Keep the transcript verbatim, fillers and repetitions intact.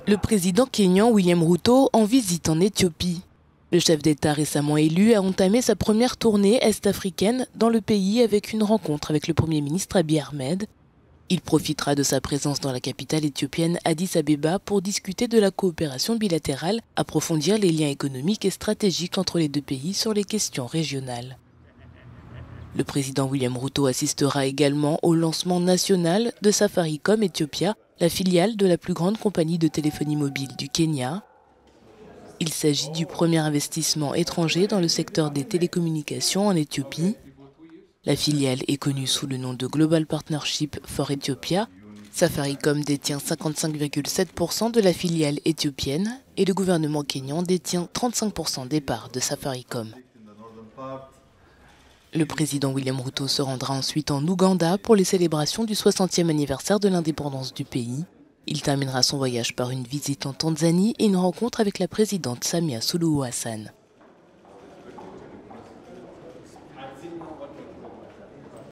Le président kényan William Ruto en visite en Éthiopie. Le chef d'État récemment élu a entamé sa première tournée est-africaine dans le pays avec une rencontre avec le Premier ministre Abiy Ahmed. Il profitera de sa présence dans la capitale éthiopienne Addis Abeba pour discuter de la coopération bilatérale, approfondir les liens économiques et stratégiques entre les deux pays sur les questions régionales. Le président William Ruto assistera également au lancement national de Safaricom Ethiopia, la filiale de la plus grande compagnie de téléphonie mobile du Kenya. Il s'agit du premier investissement étranger dans le secteur des télécommunications en Éthiopie. La filiale est connue sous le nom de Global Partnership for Ethiopia. Safaricom détient cinquante-cinq virgule sept pour cent de la filiale éthiopienne et le gouvernement kényan détient trente-cinq pour cent des parts de Safaricom. Le président William Ruto se rendra ensuite en Ouganda pour les célébrations du soixantième anniversaire de l'indépendance du pays. Il terminera son voyage par une visite en Tanzanie et une rencontre avec la présidente Samia Suluhu Hassan.